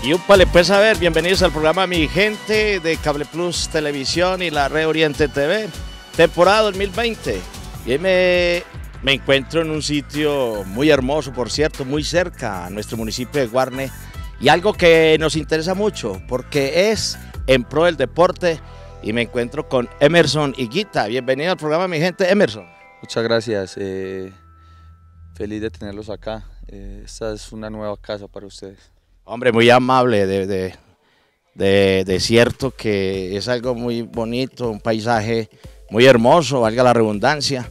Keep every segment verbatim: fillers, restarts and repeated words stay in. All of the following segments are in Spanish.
Y upale, pues a ver, bienvenidos al programa Mi Gente de Cable Plus Televisión y la Red Oriente T V, temporada dos mil veinte. Y hoy me, me encuentro en un sitio muy hermoso, por cierto, muy cerca a nuestro municipio de Guarne, y algo que nos interesa mucho, porque es en pro del deporte, y me encuentro con Emerson Higuita. Bienvenido al programa Mi Gente, Emerson. Muchas gracias, eh, feliz de tenerlos acá. Eh, esta es una nueva casa para ustedes. Hombre, muy amable, de, de, de, de cierto que es algo muy bonito, un paisaje muy hermoso, valga la redundancia.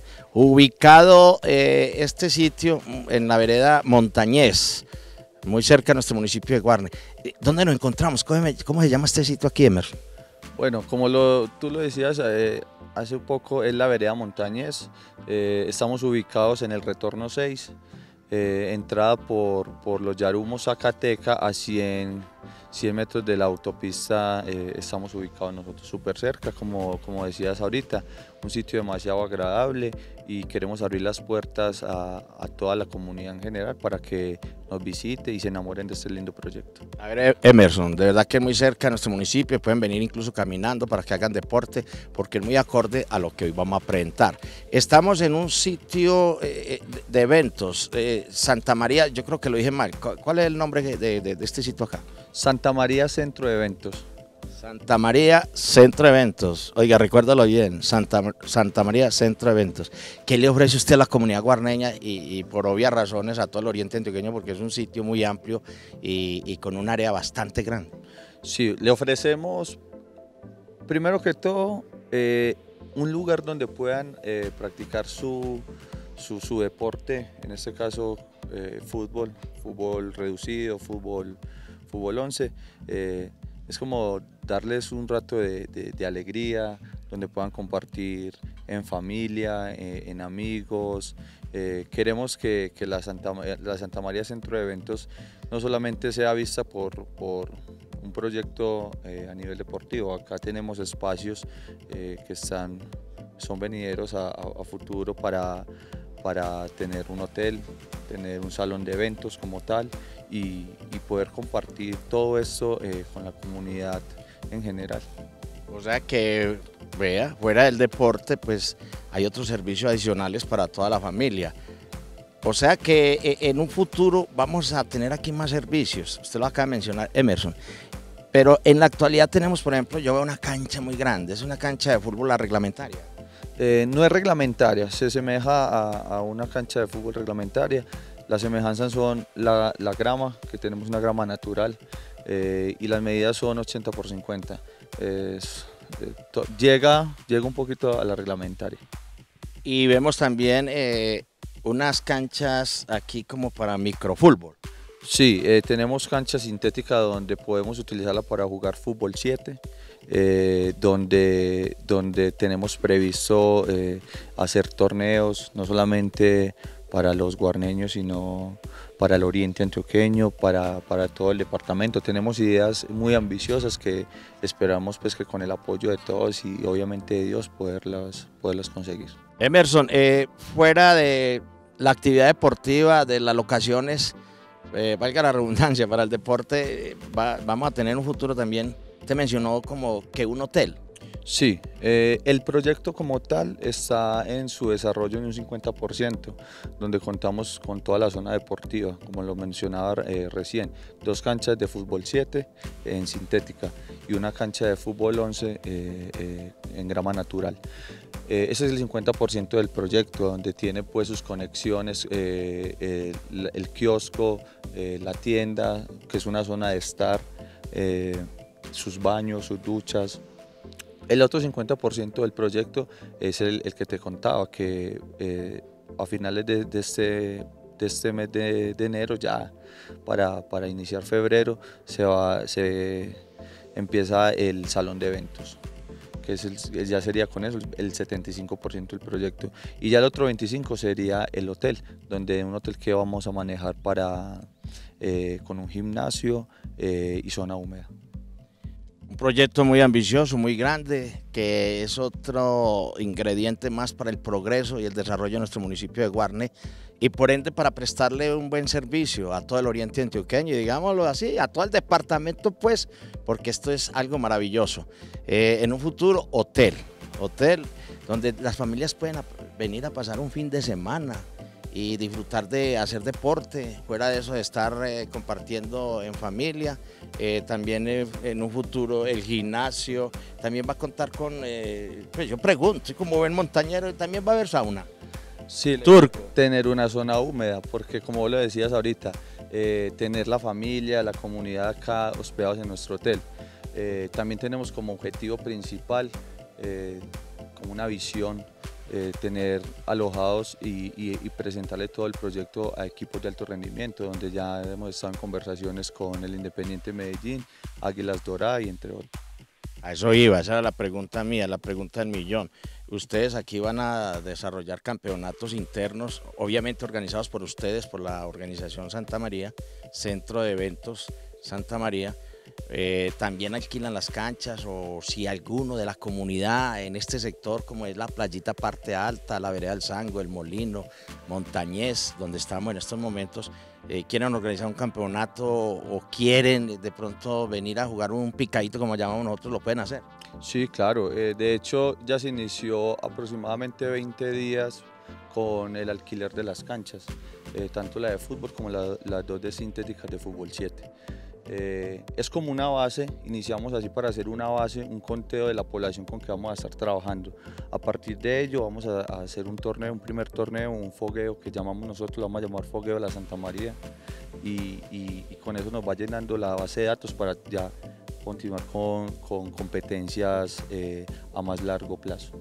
Ubicado eh, este sitio en la vereda Montañés, muy cerca de nuestro municipio de Guarne. ¿Dónde nos encontramos? ¿Cómo, cómo se llama este sitio aquí, Emerson? Bueno, como lo, tú lo decías, eh, hace poco es la vereda Montañés. Eh, estamos ubicados en el retorno seis. Eh, entrada por, por los Yarumos, Zacateca, a cien, cien metros de la autopista. Eh, estamos ubicados nosotros súper cerca, como, como decías ahorita, un sitio demasiado agradable, y queremos abrir las puertas a, a toda la comunidad en general para que nos visite y se enamoren de este lindo proyecto. A ver, Emerson, de verdad que es muy cerca de nuestro municipio, pueden venir incluso caminando para que hagan deporte, porque es muy acorde a lo que hoy vamos a presentar. Estamos en un sitio eh, de eventos, eh, Santa María, yo creo que lo dije mal. ¿Cuál es el nombre de, de, de este sitio acá? Santa María Centro de Eventos. Santa María Centro de Eventos. Oiga, recuérdalo bien, Santa, Santa María Centro de Eventos. ¿Qué le ofrece usted a la comunidad guarneña y, y por obvias razones a todo el oriente antioqueño, porque es un sitio muy amplio y, y con un área bastante grande? Sí, le ofrecemos, primero que todo, eh, un lugar donde puedan eh, practicar su, su, su deporte, en este caso eh, fútbol, fútbol reducido, fútbol, fútbol once. Eh, es como darles un rato de, de, de alegría, donde puedan compartir en familia, eh, en amigos. Eh, queremos que, que la, Santa, la Santa María Centro de Eventos no solamente sea vista por, por un proyecto eh, a nivel deportivo. Acá tenemos espacios eh, que están, son venideros a, a, a futuro para, para tener un hotel, tener un salón de eventos como tal, y, y poder compartir todo esto eh, con la comunidad en general. O sea que, vea, fuera del deporte, pues hay otros servicios adicionales para toda la familia. O sea que en un futuro vamos a tener aquí más servicios, usted lo acaba de mencionar, Emerson. Pero en la actualidad tenemos, por ejemplo, yo veo una cancha muy grande, es una cancha de fútbol la reglamentaria. Eh, no es reglamentaria, se asemeja a, a una cancha de fútbol reglamentaria. Las semejanzas son la, la grama, que tenemos una grama natural, eh, y las medidas son ochenta por cincuenta. Es, eh, to, llega, llega un poquito a la reglamentaria. Y vemos también eh, unas canchas aquí como para microfútbol. Sí, eh, tenemos cancha sintética donde podemos utilizarla para jugar fútbol siete, eh, donde, donde tenemos previsto eh, hacer torneos, no solamente para los guarneños, sino para el oriente antioqueño, para, para todo el departamento. Tenemos ideas muy ambiciosas que esperamos pues, que con el apoyo de todos y obviamente de Dios poderlas, poderlas conseguir. Emerson, eh, fuera de la actividad deportiva, de las locaciones, eh, valga la redundancia, para el deporte, va, vamos a tener un futuro también. Te mencionó como que un hotel. Sí, eh, el proyecto como tal está en su desarrollo en un cincuenta por ciento, donde contamos con toda la zona deportiva, como lo mencionaba eh, recién, dos canchas de fútbol siete en sintética y una cancha de fútbol once eh, eh, en grama natural. Eh, ese es el cincuenta por ciento del proyecto, donde tiene pues sus conexiones, eh, eh, el, el kiosco, eh, la tienda, que es una zona de estar, eh, sus baños, sus duchas. El otro cincuenta por ciento del proyecto es el, el que te contaba, que eh, a finales de, de, este, de este mes de, de enero, ya para, para iniciar febrero, se, va, se empieza el salón de eventos, que es el, ya sería con eso el setenta y cinco por ciento del proyecto. Y ya el otro veinticinco por ciento sería el hotel, donde un hotel que vamos a manejar para, eh, con un gimnasio eh, y zona húmeda. Un proyecto muy ambicioso, muy grande, que es otro ingrediente más para el progreso y el desarrollo de nuestro municipio de Guarne y por ende para prestarle un buen servicio a todo el oriente antioqueño y digámoslo así, a todo el departamento pues, porque esto es algo maravilloso. Eh, en un futuro, hotel, hotel donde las familias pueden venir a pasar un fin de semana y disfrutar de hacer deporte, fuera de eso de estar eh, compartiendo en familia, eh, también eh, en un futuro el gimnasio, también va a contar con, eh, pues yo pregunto, como buen montañero, también va a haber sauna. Sí, Turco. Tener una zona húmeda, porque como vos lo decías ahorita, eh, tener la familia, la comunidad acá hospedados en nuestro hotel. Eh, también tenemos como objetivo principal, eh, como una visión, Eh, tener alojados y, y, y presentarle todo el proyecto a equipos de alto rendimiento, donde ya hemos estado en conversaciones con el Independiente Medellín, Águilas Doradas y entre otros. A eso iba, esa era la pregunta mía, la pregunta del millón. Ustedes aquí van a desarrollar campeonatos internos, obviamente organizados por ustedes, por la organización Santa María, Centro de Eventos Santa María. Eh, también alquilan las canchas o si alguno de la comunidad en este sector como es la Playita Parte Alta, la Vereda del Sango, el Molino, Montañés, donde estamos en estos momentos, eh, quieren organizar un campeonato o quieren de pronto venir a jugar un picadito como llamamos nosotros, lo pueden hacer. Sí, claro, eh, de hecho ya se inició aproximadamente veinte días con el alquiler de las canchas, eh, tanto la de fútbol como la, las dos de sintéticas de fútbol siete. Eh, es como una base, iniciamos así para hacer una base, un conteo de la población con que vamos a estar trabajando. A partir de ello vamos a, a hacer un torneo, un primer torneo, un fogueo que llamamos nosotros, lo vamos a llamar Fogueo de la Santa María y, y, y con eso nos va llenando la base de datos para ya continuar con, con competencias eh, a más largo plazo.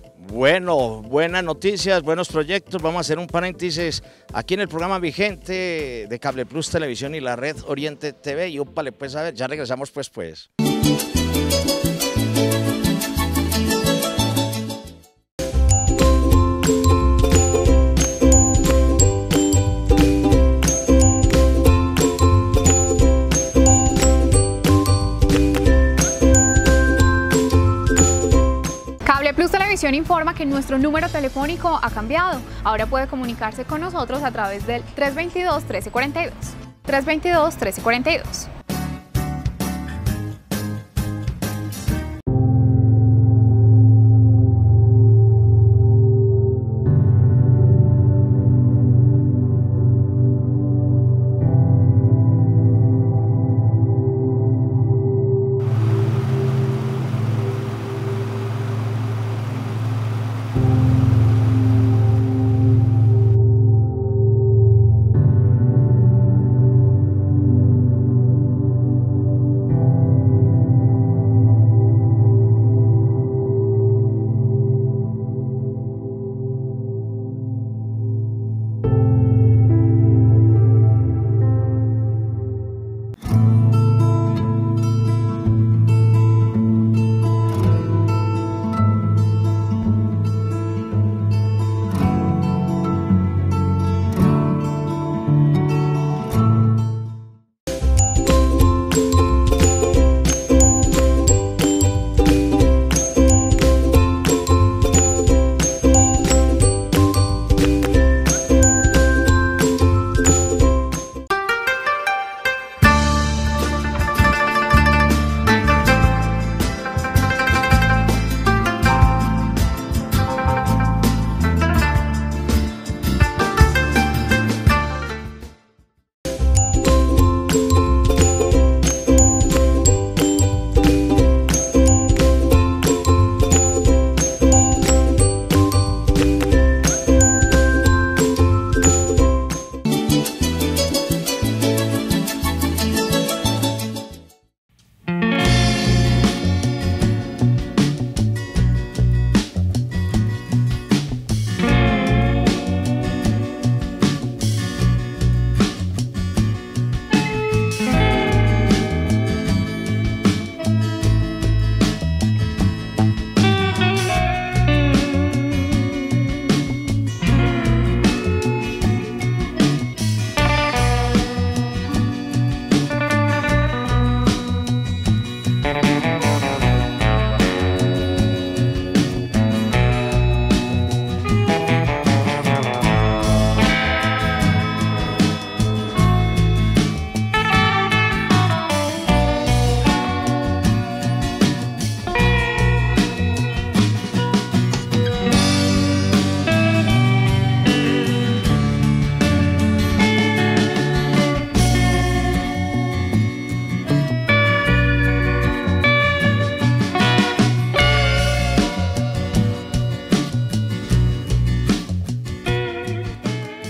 Bueno, buenas noticias, buenos proyectos. Vamos a hacer un paréntesis aquí en el programa vigente de Cable Plus Televisión y la red Oriente T V. Y úpale, pues a ver, ya regresamos pues pues. Plus Televisión informa que nuestro número telefónico ha cambiado. Ahora puede comunicarse con nosotros a través del tres veintidós, trece cuarenta y dos. tres veintidós, trece cuarenta y dos.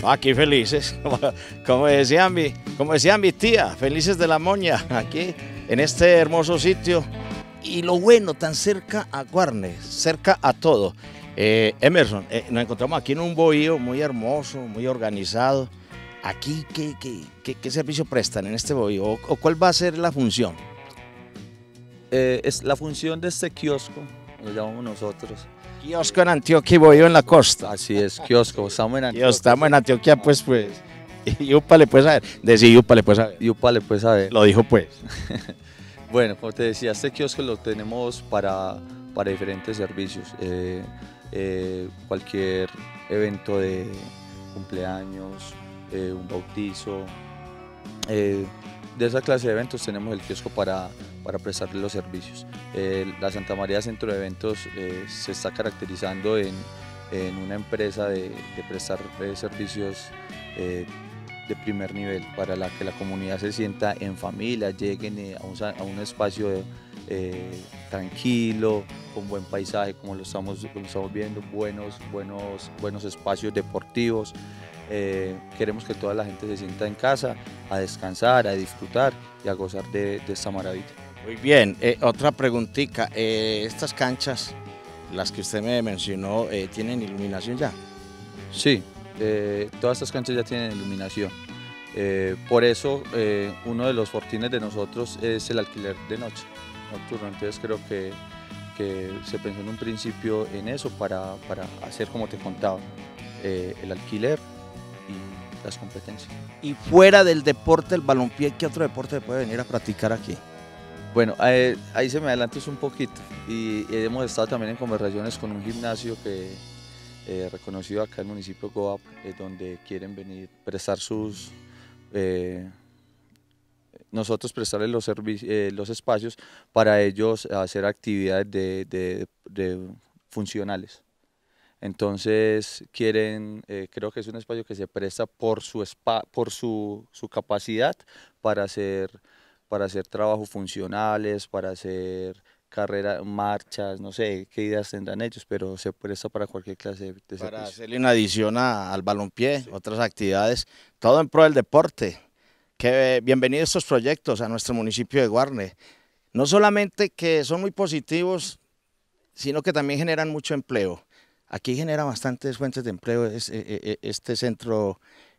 Aquí felices, como decía mi, como decía mi tía, felices de la moña, aquí en este hermoso sitio. Y lo bueno, tan cerca a Guarne, cerca a todo. Eh, Emerson, eh, nos encontramos aquí en un bohío muy hermoso, muy organizado. Aquí, ¿qué, qué, qué, qué servicio prestan en este bohío? ¿O, o cuál va a ser la función? Eh, es la función de este kiosco, lo llamamos nosotros. Kiosco en Antioquia y bohío en la costa. Así es, kiosco, estamos en Antioquia. Dios, estamos en Antioquia, pues, pues. Y Yupa le puede saber. Decir Yupa le puede saber. Yupa le puede saber. Lo dijo, pues. Bueno, como te decía, este kiosco lo tenemos para, para diferentes servicios. Eh, eh, cualquier evento de cumpleaños, eh, un bautizo. Eh, de esa clase de eventos tenemos el kiosco para, para prestarle los servicios. Eh, la Santa María Centro de Eventos eh, se está caracterizando en, en una empresa de, de prestar eh, servicios eh, de primer nivel para la que la comunidad se sienta en familia, lleguen eh, a, un, a un espacio eh, tranquilo, con buen paisaje como lo estamos, como lo estamos viendo, buenos, buenos, buenos espacios deportivos. Eh, queremos que toda la gente se sienta en casa a descansar, a disfrutar y a gozar de, de esta maravilla. Muy bien, eh, otra preguntita, eh, estas canchas, las que usted me mencionó, eh, ¿tienen iluminación ya? Sí, eh, todas estas canchas ya tienen iluminación, eh, por eso eh, uno de los fortines de nosotros es el alquiler de noche, nocturno, entonces creo que, que se pensó en un principio en eso para, para hacer como te contaba, eh, el alquiler y las competencias. Y fuera del deporte, el balompié, ¿qué otro deporte puede venir a practicar aquí? Bueno, eh, ahí se me adelantas un poquito y hemos estado también en conversaciones con un gimnasio que eh, reconocido acá en el municipio de Goap, eh, donde quieren venir prestar sus, eh, nosotros prestarles los, eh, los espacios para ellos hacer actividades de, de, de funcionales. Entonces quieren, eh, creo que es un espacio que se presta por su, spa, por su, su capacidad para hacer, para hacer trabajos funcionales, para hacer carreras, marchas, no sé qué ideas tendrán ellos, pero se presta para cualquier clase de, de Para servicio. hacerle una adición a, al balompié, sí, otras actividades, todo en pro del deporte. Que, bienvenidos estos proyectos a nuestro municipio de Guarne. No solamente que son muy positivos, sino que también generan mucho empleo. Aquí genera bastantes fuentes de empleo este centro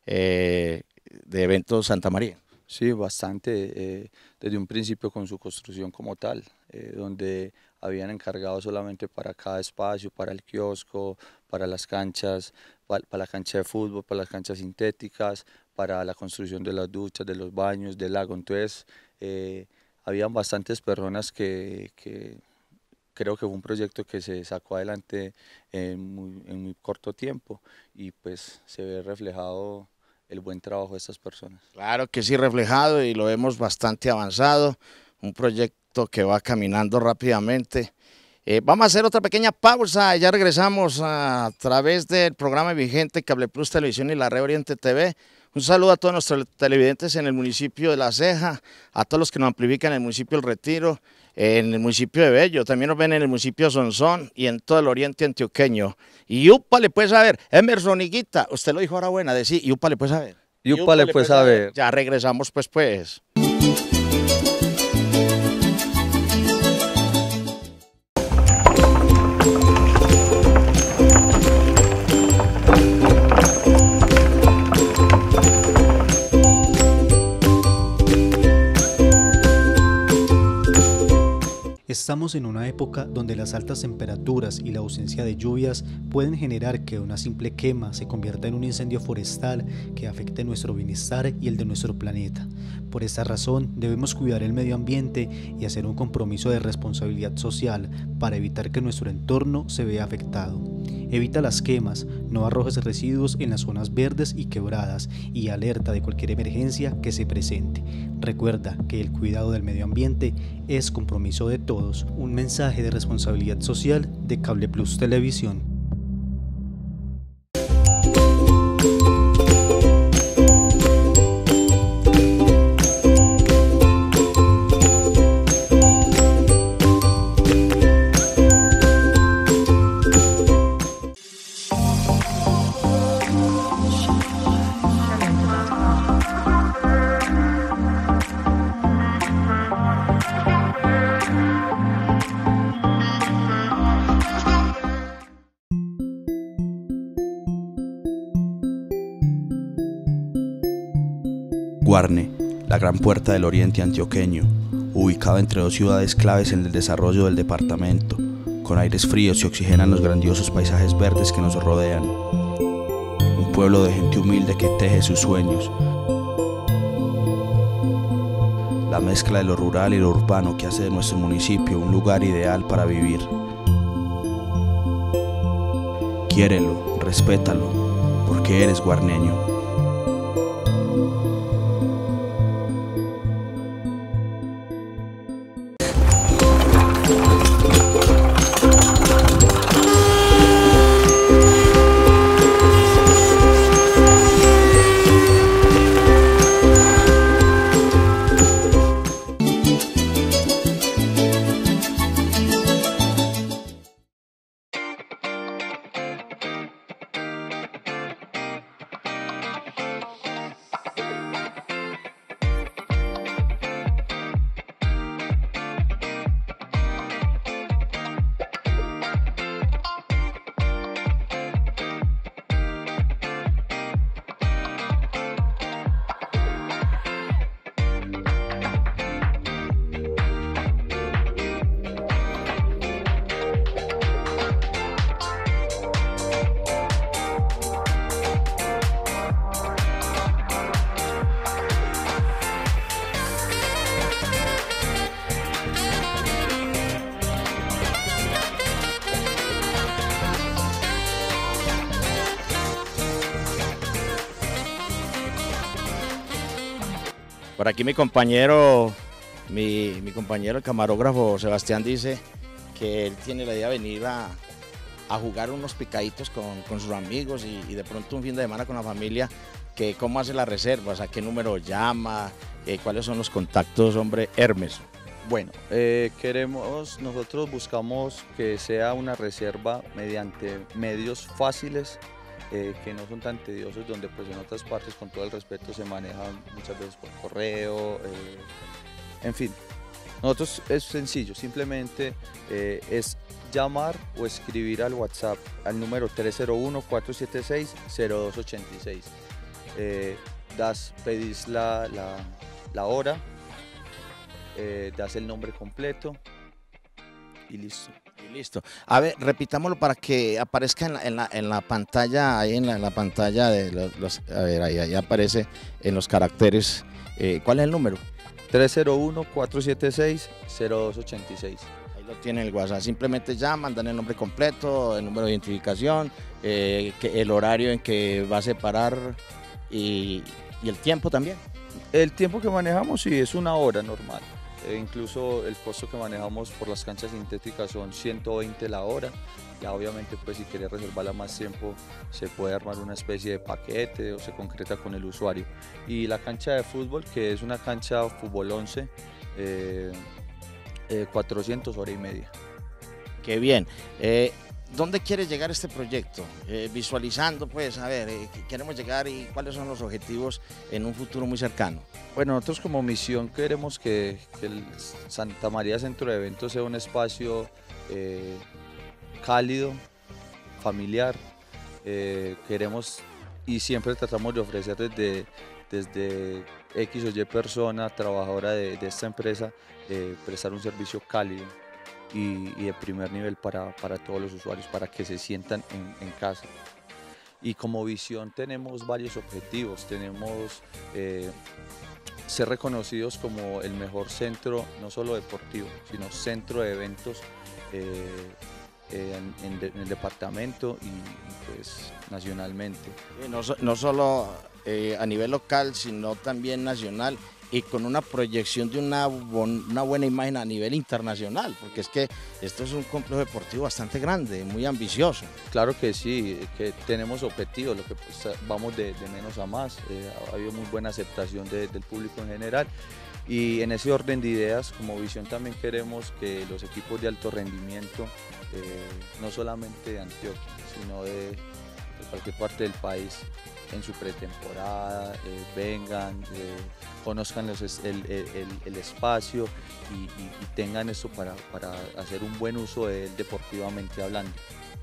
eh, de eventos Santa María. Sí, bastante, eh, desde un principio con su construcción como tal, eh, donde habían encargado solamente para cada espacio, para el kiosco, para las canchas, para, para la cancha de fútbol, para las canchas sintéticas, para la construcción de las duchas, de los baños, del lago. Entonces, eh, habían bastantes personas que... que creo que fue un proyecto que se sacó adelante en muy, en muy corto tiempo y pues se ve reflejado el buen trabajo de estas personas. Claro que sí, reflejado y lo vemos bastante avanzado, un proyecto que va caminando rápidamente. Eh, vamos a hacer otra pequeña pausa, ya regresamos a, a través del programa vigente Cable Plus Televisión y la Red Oriente T V. Un saludo a todos nuestros televidentes en el municipio de La Ceja, a todos los que nos amplifican en el municipio del Retiro, en el municipio de Bello, también nos ven en el municipio de Sonsón y en todo el oriente antioqueño. Y Yupa le puede saber, Emerson Higuita, usted lo dijo ahora buena, decir, Yupa le puede saber. Yupa, Yupa le puede saber. saber. Ya regresamos pues pues. Estamos en una época donde las altas temperaturas y la ausencia de lluvias pueden generar que una simple quema se convierta en un incendio forestal que afecte nuestro bienestar y el de nuestro planeta. Por esta razón debemos cuidar el medio ambiente y hacer un compromiso de responsabilidad social para evitar que nuestro entorno se vea afectado. Evita las quemas, no arrojes residuos en las zonas verdes y quebradas y alerta de cualquier emergencia que se presente. Recuerda que el cuidado del medio ambiente es compromiso de todos. Un mensaje de responsabilidad social de Cable Plus Televisión. Guarne, la gran puerta del oriente antioqueño, ubicado entre dos ciudades claves en el desarrollo del departamento, con aires fríos y oxigenan los grandiosos paisajes verdes que nos rodean. Un pueblo de gente humilde que teje sus sueños. La mezcla de lo rural y lo urbano que hace de nuestro municipio un lugar ideal para vivir. Quiérelo, respétalo, porque eres guarneño. Por aquí mi compañero, mi, mi compañero el camarógrafo Sebastián dice que él tiene la idea de venir a, a jugar unos picaditos con, con sus amigos y, y de pronto un fin de semana con la familia, que cómo hace las reservas, a qué número llama, eh, cuáles son los contactos, hombre, Hermes. Bueno, eh, queremos, nosotros buscamos que sea una reserva mediante medios fáciles, eh, que no son tan tediosos, donde pues en otras partes con todo el respeto se manejan muchas veces por correo, eh, en fin. Nosotros es sencillo, simplemente eh, es llamar o escribir al WhatsApp al número tres cero uno, cuatro siete seis, cero dos ocho seis. Eh, das, pedís la, la, la hora, eh, das el nombre completo y listo. Y listo. A ver, repitámoslo para que aparezca en la, en la, en la pantalla, ahí en la, en la pantalla de los, los a ver, ahí, ahí aparece en los caracteres. Eh, ¿Cuál es el número? tres cero uno, cuatro siete seis, cero dos ocho seis. Ahí lo tiene el WhatsApp, simplemente llaman, dan el nombre completo, el número de identificación, eh, que, el horario en que va a separar y, y el tiempo también. El tiempo que manejamos sí es una hora normal, eh, incluso el costo que manejamos por las canchas sintéticas son ciento veinte la hora. Ya obviamente pues si quieres reservarla más tiempo se puede armar una especie de paquete o se concreta con el usuario. Y la cancha de fútbol, que es una cancha fútbol once, eh, eh, cuatrocientos hora y media. Qué bien. Eh, ¿Dónde quiere llegar este proyecto? Eh, visualizando, pues, a ver, eh, queremos llegar y cuáles son los objetivos en un futuro muy cercano. Bueno, nosotros como misión queremos que, que el Santa María Centro de Eventos sea un espacio eh, cálido, familiar. Eh, queremos y siempre tratamos de ofrecer desde, desde X o Y persona, trabajadora de, de esta empresa, eh, prestar un servicio cálido y, y de primer nivel para, para todos los usuarios, para que se sientan en, en casa. Y como visión tenemos varios objetivos. Tenemos eh, ser reconocidos como el mejor centro, no solo deportivo, sino centro de eventos eh, En, en, de, en el departamento y, y pues nacionalmente. No, no solo eh, a nivel local, sino también nacional y con una proyección de una, bon, una buena imagen a nivel internacional, porque es que esto es un complejo deportivo bastante grande, muy ambicioso. Claro que sí, que tenemos objetivos, lo que pues, vamos de, de menos a más, eh, ha habido muy buena aceptación de, del público en general. Y en ese orden de ideas, como visión también queremos que los equipos de alto rendimiento, eh, no solamente de Antioquia, sino de, de cualquier parte del país, en su pretemporada, eh, vengan, eh, conozcan los, el, el, el espacio y, y, y tengan esto para, para hacer un buen uso de él deportivamente hablando.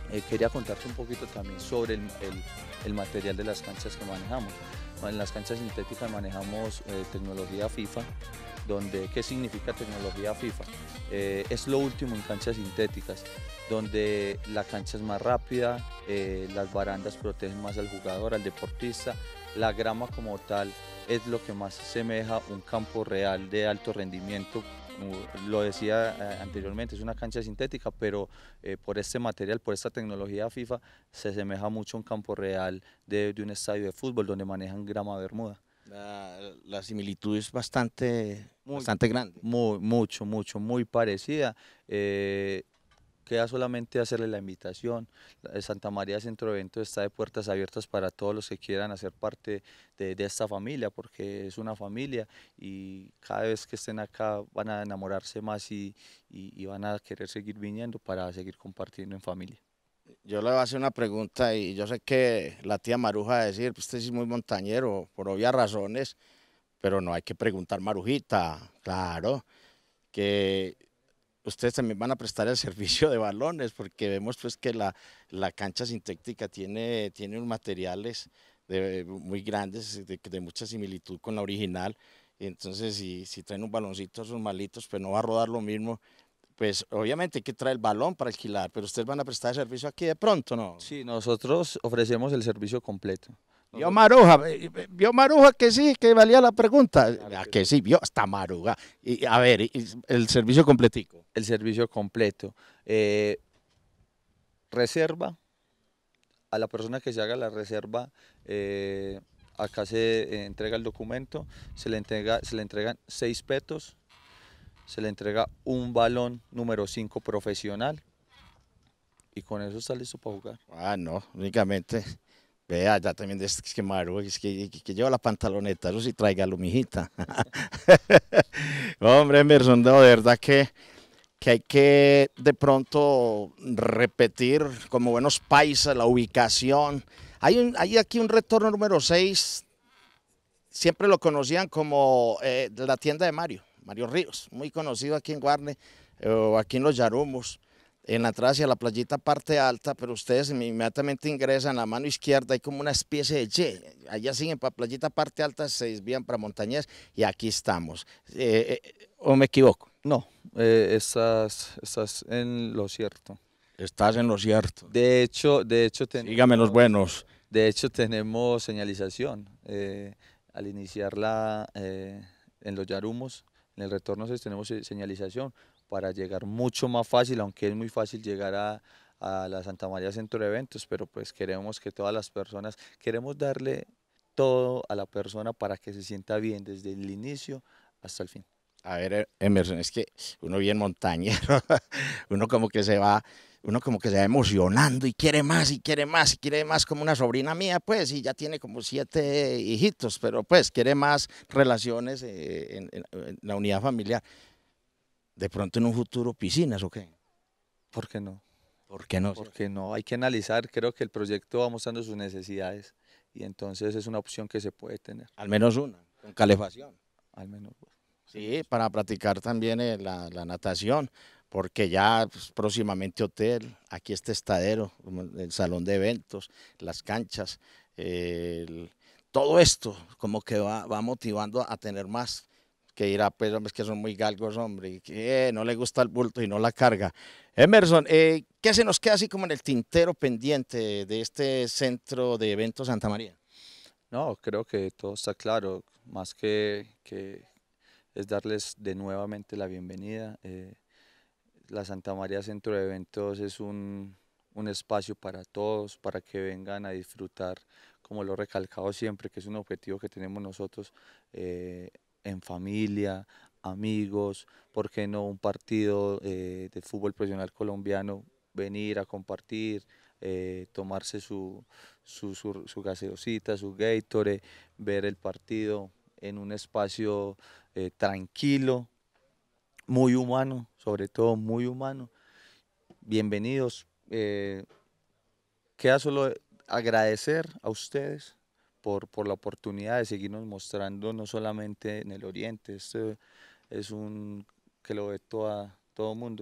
Eh, quería contarte un poquito también sobre el, el, el material de las canchas que manejamos. En las canchas sintéticas manejamos eh, tecnología FIFA, donde, ¿qué significa tecnología FIFA? Eh, es lo último en canchas sintéticas, donde la cancha es más rápida, eh, las barandas protegen más al jugador, al deportista, la grama como tal es lo que más semeja un campo real de alto rendimiento. Lo decía eh, anteriormente, es una cancha sintética, pero eh, por este material, por esta tecnología FIFA, se asemeja mucho a un campo real de, de un estadio de fútbol donde manejan grama bermuda. La, la similitud es bastante, Muy, bastante grande. Muy, mucho, mucho, muy parecida. Eh, Queda solamente hacerle la invitación. Santa María Centro de Eventos está de puertas abiertas para todos los que quieran hacer parte de, de esta familia, porque es una familia y cada vez que estén acá van a enamorarse más y, y, y van a querer seguir viniendo para seguir compartiendo en familia. Yo le voy a hacer una pregunta y yo sé que la tía Maruja va a decir, pues usted sí es muy montañero, por obvias razones, pero no hay que preguntar, Marujita, claro, que ustedes también van a prestar el servicio de balones, porque vemos pues que la, la cancha sintética tiene, tiene unos materiales de, muy grandes, de, de mucha similitud con la original, y entonces si, si traen un baloncito a sus malitos, pues no va a rodar lo mismo. Pues obviamente hay que traer el balón para alquilar, pero ustedes van a prestar el servicio aquí de pronto, ¿no? Sí, nosotros ofrecemos el servicio completo. Vio Maruja, vio Maruja que sí, que valía la pregunta. Claro Ah, que que sí, vio hasta Maruja. Y a ver, y- y el servicio completico. El servicio completo. Eh, reserva, a la persona que se haga la reserva, eh, acá se eh, entrega el documento, se le, entrega, se le entregan seis petos, se le entrega un balón número cinco profesional y con eso está listo para jugar. Ah, no, únicamente. Vea, ya también es que Maruja, es que, que, que lleva la pantaloneta, eso sí tráigalo, mijita. Hombre, Emerson, de verdad que, que hay que de pronto repetir como buenos paisas la ubicación. Hay, un, hay aquí un retorno número seis, siempre lo conocían como eh, la tienda de Mario, Mario Ríos, muy conocido aquí en Guarne eh, o aquí en Los Yarumos, en la entrada hacia la playita parte alta, pero ustedes inmediatamente ingresan, a la mano izquierda hay como una especie de Y, allá siguen para playita parte alta, se desvían para Montañés y aquí estamos. Eh, eh, ¿O me equivoco? No, eh, estás, estás en lo cierto. Estás en lo cierto. De hecho, de hecho tenemos, Dígame los buenos. De hecho tenemos señalización. Eh, al iniciarla eh, en los Yarumos, en el retorno seis tenemos señalización para llegar mucho más fácil, aunque es muy fácil llegar a, a la Santa María Centro de Eventos, pero pues queremos que todas las personas, queremos darle todo a la persona para que se sienta bien desde el inicio hasta el fin. A ver, Emerson, es que uno bien montañero, uno como que se va, uno como que se va emocionando y quiere más y quiere más y quiere más, como una sobrina mía, pues, y ya tiene como siete hijitos, pero pues quiere más relaciones eh, en, en, en la unidad familiar. De pronto en un futuro piscinas, ¿o qué? ¿Por qué no? ¿Por qué no? Porque no, hay que analizar, creo que el proyecto va mostrando sus necesidades y entonces es una opción que se puede tener. Al menos una, con calefacción. Al menos. Sí, para practicar también eh, la, la natación, porque ya pues, próximamente hotel, aquí está Estadero, el salón de eventos, las canchas, eh, el, todo esto como que va, va motivando a tener más, que irá, pues, hombre, es que son muy galgos, hombre, y que eh, no le gusta el bulto y no la carga. Emerson, eh, ¿qué se nos queda así como en el tintero pendiente de este centro de eventos Santa María? No, creo que todo está claro, más que, que es darles de nuevamente la bienvenida. Eh, la Santa María Centro de Eventos es un, un espacio para todos, para que vengan a disfrutar, como lo he recalcado siempre, que es un objetivo que tenemos nosotros, eh, en familia, amigos, ¿por qué no un partido eh, de fútbol profesional colombiano? Venir a compartir, eh, tomarse su, su, su, su gaseosita, su Gatorade, ver el partido en un espacio eh, tranquilo, muy humano, sobre todo muy humano. Bienvenidos. Eh, queda solo agradecer a ustedes por, por la oportunidad de seguirnos mostrando no solamente en el Oriente, esto es un que lo ve toda, todo mundo.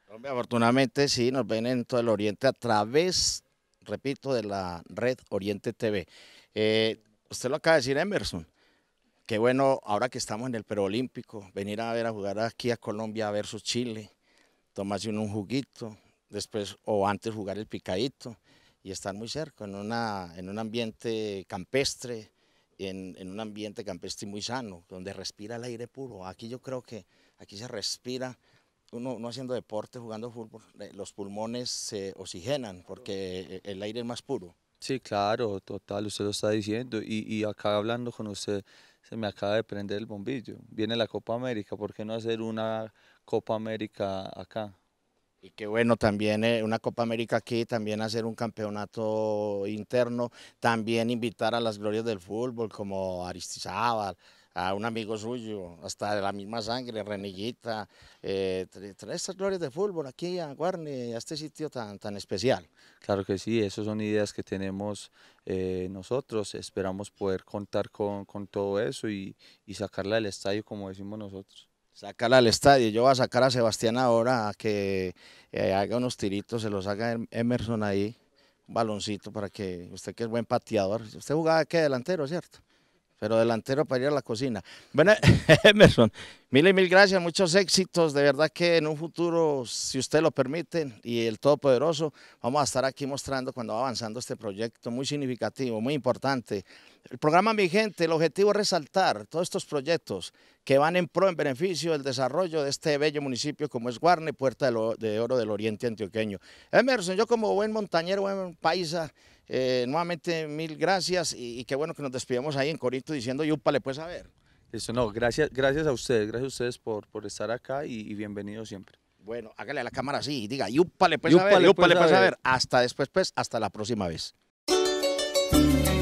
Hombre, afortunadamente sí, nos ven en todo el Oriente a través, repito, de la red Oriente T V. Eh, usted lo acaba de decir, Emerson. Qué bueno, ahora que estamos en el preolímpico, venir a ver a jugar aquí a Colombia versus Chile, tomarse un juguito, después o antes jugar el picadito y estar muy cerca, en, una, en un ambiente campestre, en, en un ambiente campestre muy sano, donde respira el aire puro. Aquí yo creo que aquí se respira, uno, uno haciendo deporte, jugando fútbol, los pulmones se oxigenan porque el aire es más puro. Sí, claro, total, usted lo está diciendo y, y acá hablando con usted se me acaba de prender el bombillo. Viene la Copa América, ¿por qué no hacer una Copa América acá? Y qué bueno también eh, una Copa América aquí, también hacer un campeonato interno, también invitar a las glorias del fútbol como Aristizábal, a un amigo suyo, hasta de la misma sangre, Renillita, eh, traer estas glorias de fútbol aquí a Guarne, a este sitio tan, tan especial. Claro que sí, esas son ideas que tenemos eh, nosotros, esperamos poder contar con, con todo eso y, y sacarla del estadio como decimos nosotros. Sácala al estadio, yo voy a sacar a Sebastián ahora a que eh, haga unos tiritos, se los haga Emerson ahí, un baloncito para que usted que es buen pateador, usted jugaba que delantero, ¿cierto? Pero delantero para ir a la cocina. Bueno, Emerson, mil y mil gracias, muchos éxitos, de verdad que en un futuro, si usted lo permite, y el Todopoderoso, vamos a estar aquí mostrando cuando va avanzando este proyecto muy significativo, muy importante. El programa Mi Gente, el objetivo es resaltar todos estos proyectos que van en pro, en beneficio del desarrollo de este bello municipio como es Guarne, Puerta de Oro del Oriente Antioqueño. Emerson, yo como buen montañero, buen paisa, Eh, nuevamente mil gracias y, y qué bueno que nos despidamos ahí en Corinto diciendo yúpale pues a ver. Eso no, gracias, gracias a ustedes, gracias a ustedes por, por estar acá y, y bienvenidos siempre. Bueno, hágale a la cámara así y diga yúpale pues Yúpale, a ver, yúpale pues, pues a a ver. ver. Hasta después pues, hasta la próxima vez.